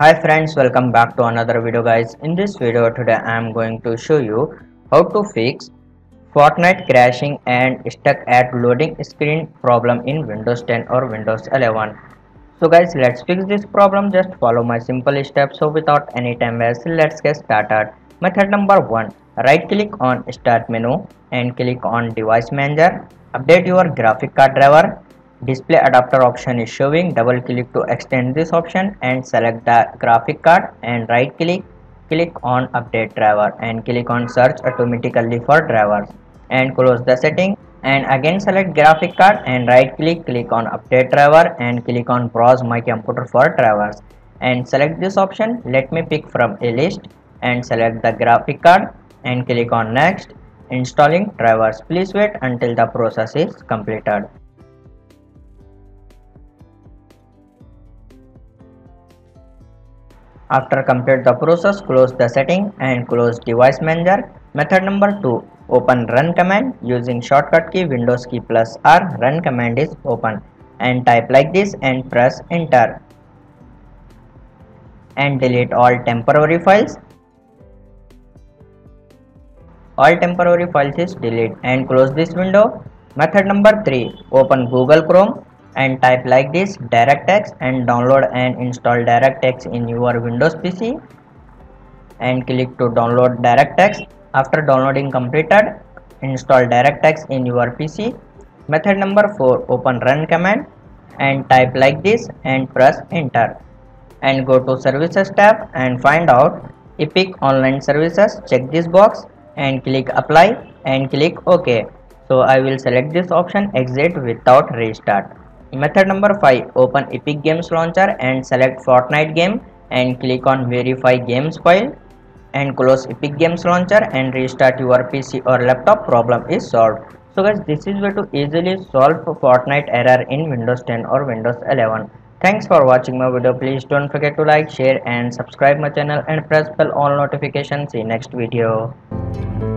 Hi friends, welcome back to another video guys. In this video today I am going to show you how to fix Fortnite crashing and stuck at loading screen problem in Windows 10 or Windows 11. So guys, let's fix this problem. Just follow my simple steps. So without any time waste, let's get started. Method number 1. Right click on start menu and click on device manager. Update your graphic card driver. Display adapter option is showing. Double click to extend this option and select the graphic card and right click on update driver and click on search automatically for drivers and close the setting and again select graphic card and right click on update driver and click on browse my computer for drivers and select this option. Let me pick from a list and select the graphic card and click on next. Installing drivers. Please wait until the process is completed. After complete the process, close the setting and close device manager. Method number 2. Open run command using shortcut key Windows key plus R. Run command is open and type like this and press enter and delete all temporary files. All temporary files is delete and close this window. Method number 3. Open Google Chrome and type like this DirectX and download and install DirectX in your Windows PC and click to download DirectX. After downloading completed, install DirectX in your PC. Method number 4. Open run command and type like this and press enter and go to services tab and find out Epic Online Services. Check this box and click apply and click OK. So I will select this option exit without restart. Method number 5. Open Epic Games Launcher and select Fortnite game and click on verify games file and close Epic Games Launcher and restart your PC or laptop. Problem is solved. So guys, this is way to easily solve Fortnite error in Windows 10 or Windows 11. Thanks for watching my video. Please don't forget to like, share and subscribe my channel and press bell all notifications. See you next video.